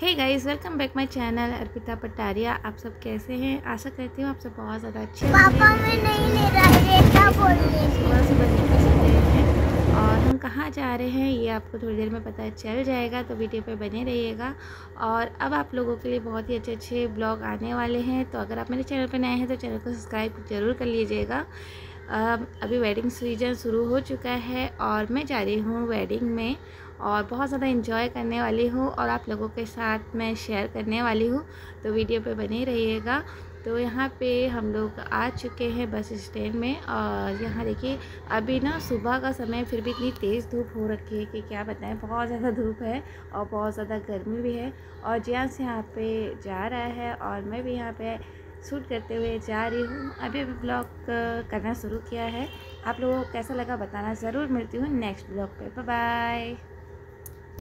Hey guys, welcome back my channel Arpita Patariya. आप सब कैसे हैं? आशा करती हूँ आप सब बहुत ज़्यादा अच्छे होंगे। पापा मैं नहीं ले रहा है, क्या बोल रहे हैं? सुबह निकल रहे हैं और हम कहाँ जा रहे हैं ये आपको थोड़ी देर में पता चल जाएगा, तो वीडियो पे बने रहिएगा। और अब आप लोगों के लिए बहुत ही अच्छे अच्छे ब्लॉग आने वाले हैं, तो अगर आप मेरे चैनल पर नए हैं तो चैनल को सब्सक्राइब ज़रूर कर लीजिएगा। अभी वेडिंग सीजन शुरू हो चुका है और मैं जा रही हूँ वेडिंग में और बहुत ज़्यादा इंजॉय करने वाली हूँ और आप लोगों के साथ मैं शेयर करने वाली हूँ, तो वीडियो पे बने रहिएगा। तो यहाँ पे हम लोग आ चुके हैं बस स्टैंड में और यहाँ देखिए अभी ना सुबह का समय फिर भी इतनी तेज़ धूप हो रखी है कि क्या बताएं, बहुत ज़्यादा धूप है और बहुत ज़्यादा गर्मी भी है। और जियांश यहाँ पे जा रहा है और मैं भी यहाँ पे शूट करते हुए जा रही हूँ। अभी ब्लॉग करना शुरू किया है। आप लोगों को कैसा लगा बताना ज़रूर। मिलती हूँ नेक्स्ट ब्लॉग पे। Bye bye.